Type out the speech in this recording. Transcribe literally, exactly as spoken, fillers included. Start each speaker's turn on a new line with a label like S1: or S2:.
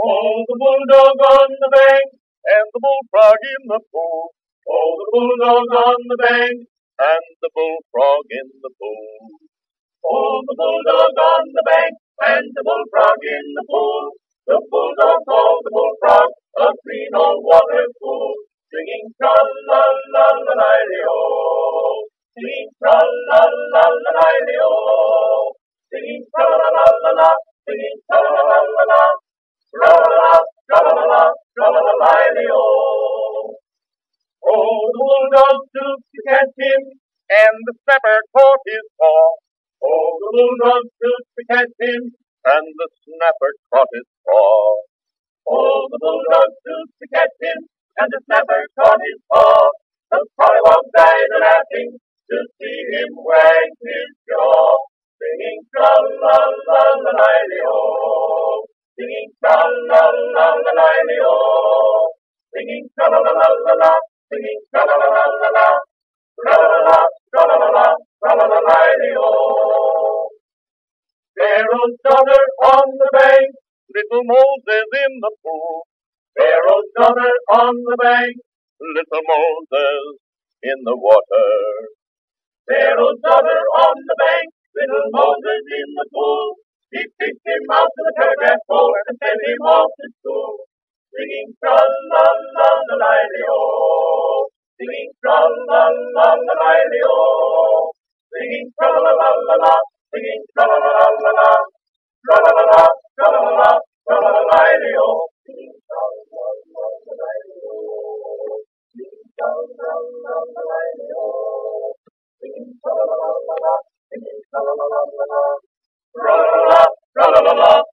S1: Oh, the bulldog on the bank and the bullfrog in the pool. Oh, the bulldog on the bank and the bullfrog in the pool. Oh, the bulldog on the bank and the bullfrog in the pool. The bulldog called the bullfrog a green old water pool, singing tra-la-la-la-la-li-o, singing tra-la-la-la-la-li-o, singing tra-la-la-la-la, singing tra-la-la-la-la, tra-la-la, tra-la-la, tra-la-la-li-o. Oh, the bulldog stooped to catch him, and the snapper caught his paw. Oh, the bulldog stooped to catch him, and the snapper caught his paw. Oh, the bulldog stooped to catch him, and the snapper caught his paw. The pollywog died laughing to see him wag his jaw, singing tra-la-la-la-li-o, singing tra-la-la-la-li-o, singing tra-la-la-la-la, singing tra-la-la-la-la, tra-la-la, tra-la-la-la, tra-la-la-li-o. Pharaoh's daughter on the bank, little Moses in the pool. Pharaoh's daughter on the bank, little Moses in the water. Pharaoh's daughter on the bank, little Moses in the pool. He picked him out of the telegraph pole and sent him off to school, singing tra-la-la-la-li-o, singing tra-la-la-la-li-o, singing tra-la-la-la-la, singing tra-la-la-la-la, tra-la-la-la, tra-la-la-la, tra-la-la-li-o, singing tra-la-la-la-li-o, singing tra-la-la-la-li-o, singing tra-la-la-la-la, singing tra-la-la-la-la, tra-la-la, tra-la-la-la.